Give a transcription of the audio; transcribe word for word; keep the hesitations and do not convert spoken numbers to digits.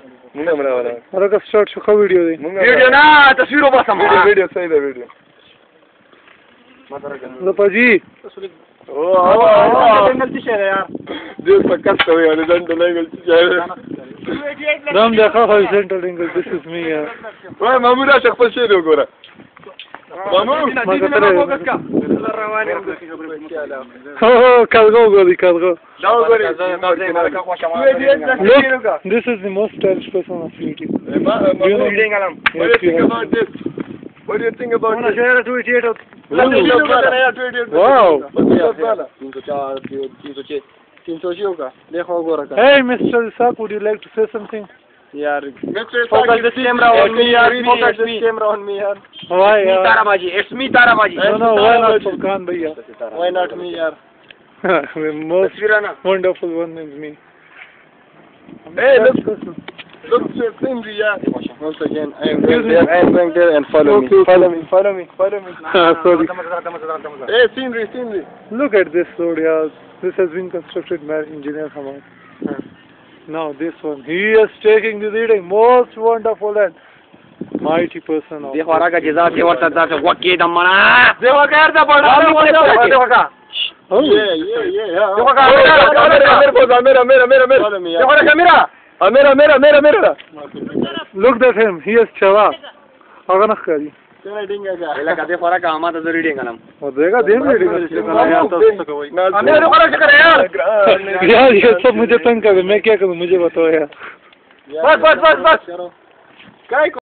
मुंगा बना वाला अरे का स्टार्ट शो का वीडियो दे वीडियो ना तस्वीरों बस हम वीडियो वीडियो सही है वीडियो लो पाजी ओ आओ एंगल से शेयर यार जो पक्का है यार सेंट्रल एंगल से शेयर राम देखा horizontal angle this is me यार ओए मामूरा शक पर शेयर हो गोरा मामू फोकस का हो हो kalgo goli kalgo जाओ गोरे look this is the most stylish person of YouTube you know reading alam what do you think about this what do you think about this share to it wow तीन सौ चार तीन सौ छह तीन सौ छह होगा देखो गोरा का hey Mister Isaac would you like to say something यार focus this camera on me यार focus this camera on me यार why yaar ताराबाजी it's me ताराबाजी no no why not Furkan bhaiya why not me यार the most wonderful one is me hey look look to scenery yeah once again I am going there I am going there and follow me follow me follow me follow me sorry hey scenery scenery look at this road yaar this has been constructed by engineer Hamad now this one he is taking the reading most wonderful and mighty person of देखो आरा का जजा से और सदा से वकी दमना देखो कर दा बड़ा देखो का oh yeah yeah yeah देखो का मेरा मेरा मेरा मेरा मेरा देखो ना कैमरा मेरा मेरा मेरा मेरा look at him he is chawa aga na khari तेरा डिंगा का एला का देखो आरा का आमा तो जरूरी है गलम और देगा दे reading हमें देखो ना कर यार यार ये सब मुझे तंग कर मैं क्या करूं मुझे बताओ यार बस बस बस बस क्या